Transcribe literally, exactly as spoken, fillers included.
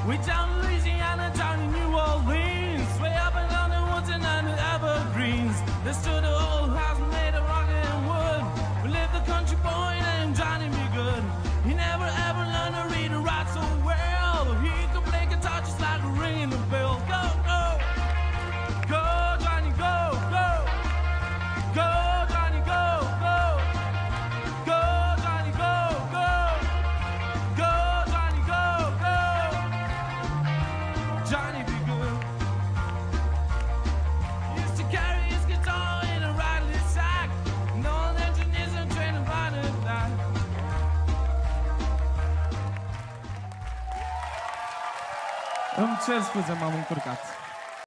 Way down in Louisiana, down in New Orleans, way up and down the woods and down the evergreens. There stood an old house made of rock and wood. We lived the country boy named Johnny B. Good. He never ever learned to read and write so well. He could play guitar just like a ringing a bell. Go, go, go, Johnny, go, go, go, Johnny, go, go, go, Johnny, go, go, go, Johnny, go, go, Johnny be good. He used to carry his guitar in a rattly sack. No engineers and training right at that. Îmi cer scuze, m-am încurcat.